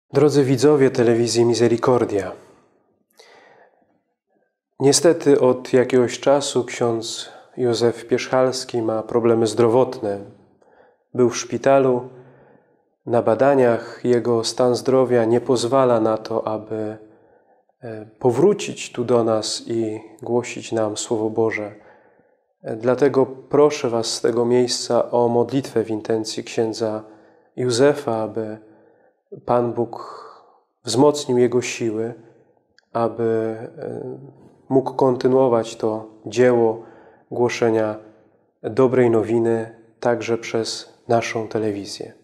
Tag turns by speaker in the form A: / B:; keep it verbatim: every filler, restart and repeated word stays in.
A: Drodzy widzowie telewizji Misericordia, niestety od jakiegoś czasu ksiądz Józef Pierzchalski ma problemy zdrowotne. Był w szpitalu, na badaniach jego stan zdrowia nie pozwala na to, aby powrócić tu do nas i głosić nam Słowo Boże. Dlatego proszę Was z tego miejsca o modlitwę w intencji księdza Józefa, aby Pan Bóg wzmocnił jego siły, aby mógł kontynuować to dzieło głoszenia dobrej nowiny także przez naszą telewizję.